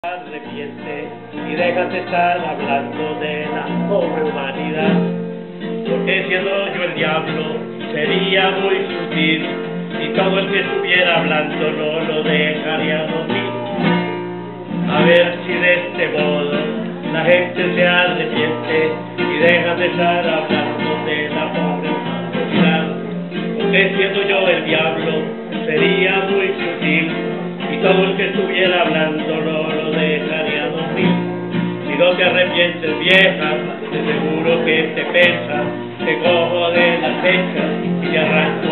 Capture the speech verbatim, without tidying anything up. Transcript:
Arrepiente y déjate estar hablando de la pobre humanidad, porque siendo yo el diablo sería muy sutil y todo el que estuviera hablando no lo dejaría dormir. A ver si de este modo la gente se arrepiente y deja de estar hablando de la pobre humanidad, porque siendo yo el diablo sería muy sutil y todo el que estuviera hablando no lo dejaría dormir. Si no te arrepientes, vieja, de seguro que te pesa, te cojo de las fechas y te arranco